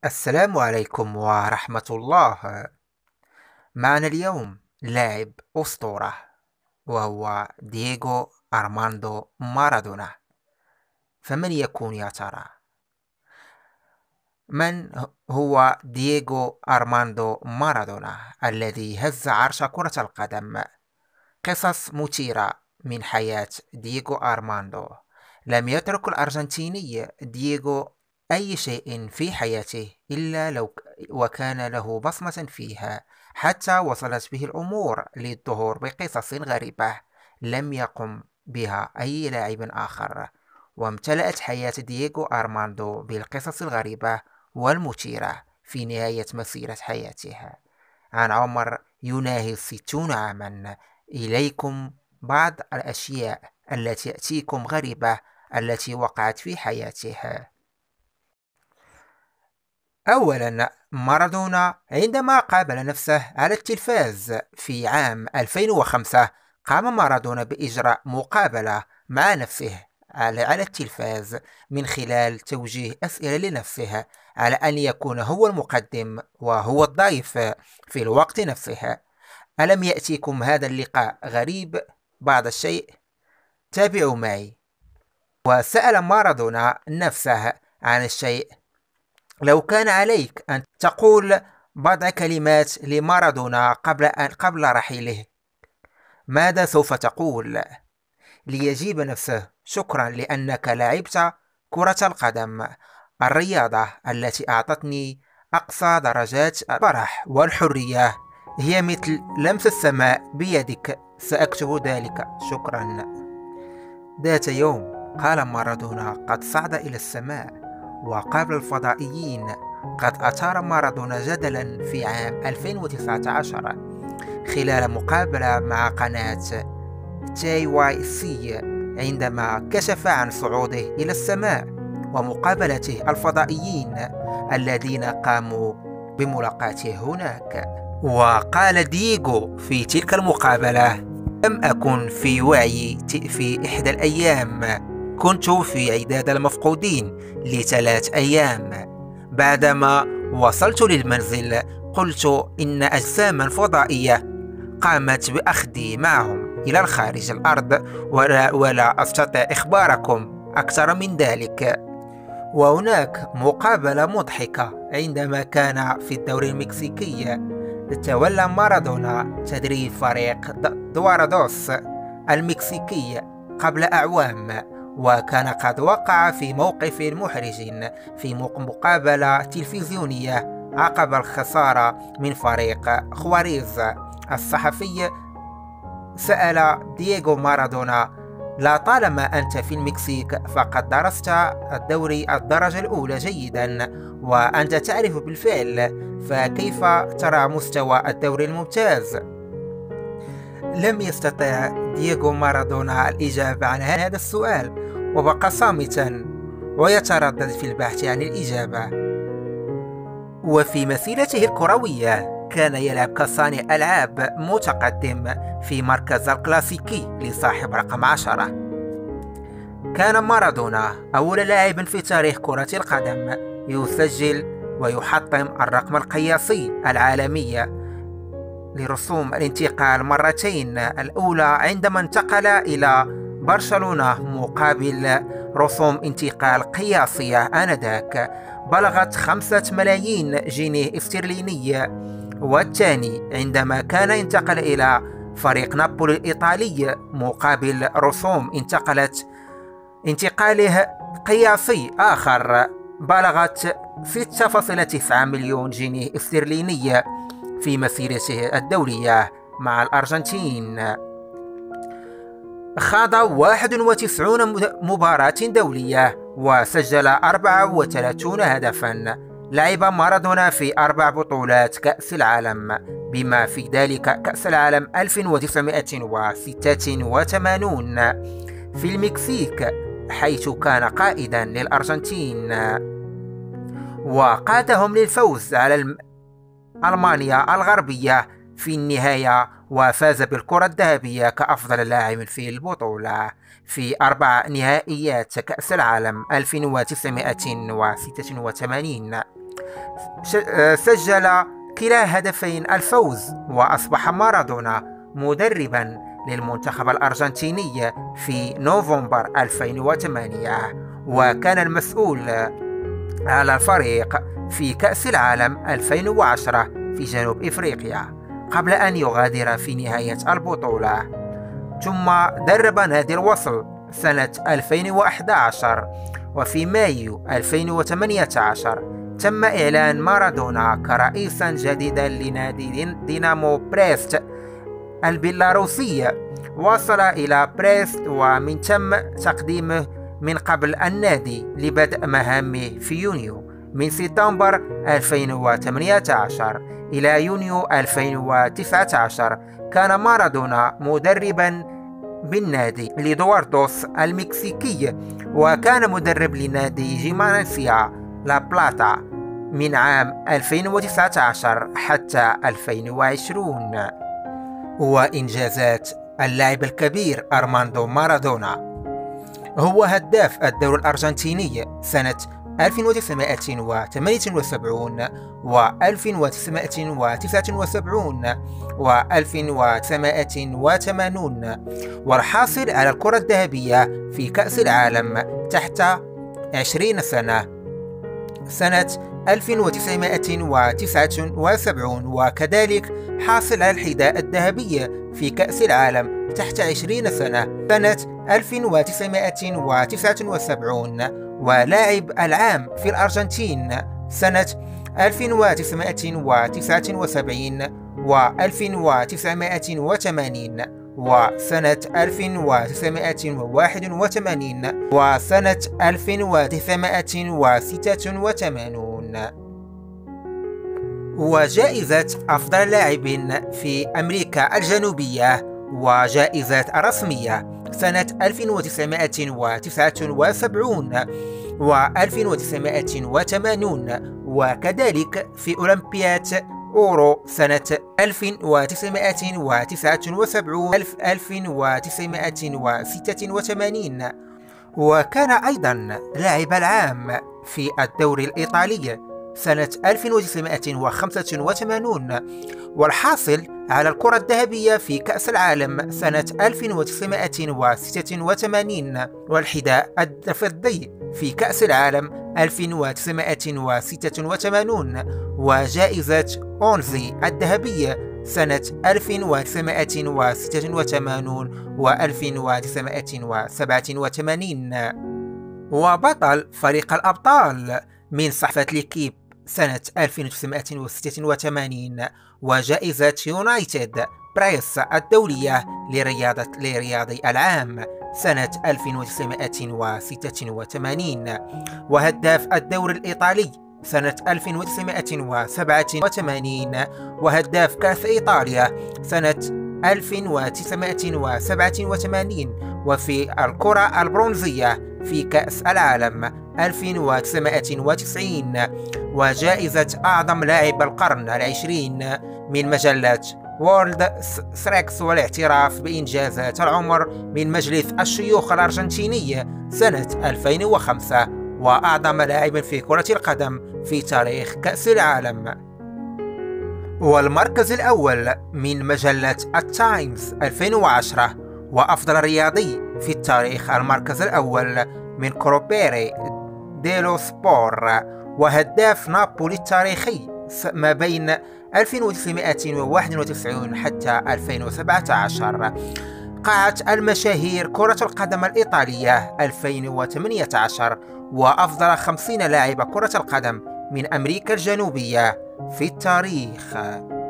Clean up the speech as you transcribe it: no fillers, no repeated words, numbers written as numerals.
السلام عليكم ورحمة الله. معنا اليوم لاعب أسطورة، وهو دييغو أرماندو مارادونا. فمن يكون يا ترى؟ من هو دييغو أرماندو مارادونا الذي هز عرش كرة القدم؟ قصص مثيرة من حياة دييغو أرماندو. لم يترك الأرجنتيني دييغو أي شيء في حياته إلا لو وكان له بصمة فيها، حتى وصلت به الأمور للظهور بقصص غريبة لم يقم بها أي لاعب آخر. وامتلأت حياة دييغو أرماندو بالقصص الغريبة والمثيرة في نهاية مسيرة حياتها. عن عمر يناهز 60 عاما، إليكم بعض الأشياء التي تأتيكم غريبة التي وقعت في حياتها. أولا، مارادونا عندما قابل نفسه على التلفاز في عام 2005، قام مارادونا بإجراء مقابلة مع نفسه على التلفاز من خلال توجيه أسئلة لنفسه على أن يكون هو المقدم وهو الضيف في الوقت نفسه. ألم يأتيكم هذا اللقاء غريب بعض الشيء؟ تابعوا معي. وسأل مارادونا نفسه عن الشيء: لو كان عليك أن تقول بضع كلمات لمارادونا قبل رحيله، ماذا سوف تقول؟ ليجيب نفسه: شكرا لأنك لعبت كرة القدم، الرياضة التي أعطتني أقصى درجات الفرح والحرية، هي مثل لمس السماء بيدك، سأكتب ذلك، شكرا. ذات يوم قال مارادونا: قد صعد إلى السماء وقابل الفضائيين. قد أثار مارادونا جدلا في عام 2019 خلال مقابلة مع قناة تي واي سي، عندما كشف عن صعوده إلى السماء ومقابلته الفضائيين الذين قاموا بملاقاته هناك. وقال دييغو في تلك المقابلة: لم أكن في وعي في إحدى الأيام، كنت في عداد المفقودين ل3 أيام. بعدما وصلت للمنزل قلت إن أجساما فضائية قامت بأخذي معهم إلى الخارج الأرض، ولا أستطيع إخباركم أكثر من ذلك. وهناك مقابلة مضحكة عندما كان في الدوري المكسيكي، تولى مارادونا تدريب فريق دوارادوس المكسيكي قبل أعوام، وكان قد وقع في موقف محرج في مقابلة تلفزيونية عقب الخسارة من فريق خواريز. الصحفي سأل دييغو مارادونا: لا طالما أنت في المكسيك فقد درست الدوري الدرجة الأولى جيدا، وأنت تعرف بالفعل، فكيف ترى مستوى الدوري الممتاز؟ لم يستطع دييغو مارادونا الإجابة عن هذا السؤال، وبقى صامتا ويتردد في البحث عن الإجابة. وفي مسيرته الكروية كان يلعب كصانع ألعاب متقدم في مركز الكلاسيكي لصاحب رقم 10. كان مارادونا أول لاعب في تاريخ كرة القدم يسجل ويحطم الرقم القياسي العالمي لرسوم الانتقال مرتين، الأولى عندما انتقل إلى برشلونة مقابل رسوم انتقال قياسية آنذاك بلغت 5 ملايين جنيه استرليني، والثاني عندما كان انتقل إلى فريق نابولي الإيطالي مقابل رسوم انتقاله قياسي آخر بلغت 6.9 مليون جنيه استرليني في مسيرته الدولية مع الأرجنتين. خاض 91 مباراة دولية وسجل 34 هدفا. لعب مارادونا في 4 بطولات كأس العالم، بما في ذلك كأس العالم 1986 في المكسيك، حيث كان قائدا للأرجنتين وقادهم للفوز على ألمانيا الغربية في النهاية، وفاز بالكرة الذهبية كأفضل لاعب في البطولة في 4 نهائيات كأس العالم 1986. سجل كلا هدفين الفوز، وأصبح مارادونا مدربا للمنتخب الأرجنتيني في نوفمبر 2008، وكان المسؤول على الفريق في كأس العالم 2010 في جنوب إفريقيا قبل أن يغادر في نهاية البطولة. ثم درب نادي الوصل سنة 2011، وفي مايو 2018 تم إعلان مارادونا كرئيسا جديدا لنادي دينامو بريست البيلاروسي. وصل إلى بريست ومن تم تقديمه من قبل النادي لبدء مهامه في يونيو من سبتمبر 2018 إلى يونيو 2019. كان مارادونا مدربا بالنادي لدواردوس المكسيكي، وكان مدرب لنادي جيمانسيا لا بلاتا من عام 2019 حتى 2020. وإنجازات اللاعب الكبير أرماندو مارادونا: هو هداف الدوري الأرجنتيني سنة 1978 و 1979 و 1980، والحاصل على الكرة الذهبية في كأس العالم تحت 20 سنة سنة 1979، وكذلك حاصل على الحذاء الذهبي في كأس العالم تحت 20 سنة سنة 1979، ولاعب العام في الأرجنتين سنة 1979 و 1980 وسنة 1981 وسنة 1986. وجائزة أفضل لاعب في أمريكا الجنوبية وجائزة رسمية سنة 1979 و 1980، وكذلك في أولمبياد أورو سنة 1979 1986. وكان أيضا لاعب العام في الدوري الإيطالي سنة 1985، والحاصل على الكرة الذهبية في كأس العالم سنة 1986، والحذاء الفضي في كأس العالم 1986، وجائزة أونزي الذهبية سنة 1986 و 1987. وبطل فريق الأبطال من صحفة ليكيب سنة 1986، وجائزة يونايتد برايس الدولية لرياضي العام سنة 1986، وهداف الدوري الإيطالي سنة 1987، وهداف كأس إيطاليا سنة 1987، وفي الكرة البرونزية في كأس العالم 1990، وجائزة أعظم لاعب القرن العشرين من مجلة وورلد سريكس، والاعتراف بإنجازات العمر من مجلس الشيوخ الأرجنتيني سنة 2005، وأعظم لاعب في كرة القدم في تاريخ كأس العالم. والمركز الأول من مجلة التايمز 2010، وأفضل رياضي في التاريخ المركز الأول من كروبيري ديلو سبور، وهداف نابولي التاريخي ما بين 1991 حتى 2017. قاعة المشاهير كرة القدم الإيطالية 2018، وأفضل 50 لاعب كرة القدم من أمريكا الجنوبية في التاريخ.